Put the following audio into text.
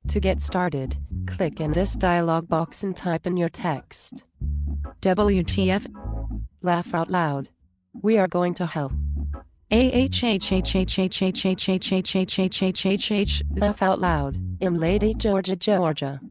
To get started, click in this dialog box and type in your text. WTF? Laugh out loud. We are going to hell. AHHHHHHHHHHHHHHHH. Laugh out loud. In Lady Georgia, Georgia.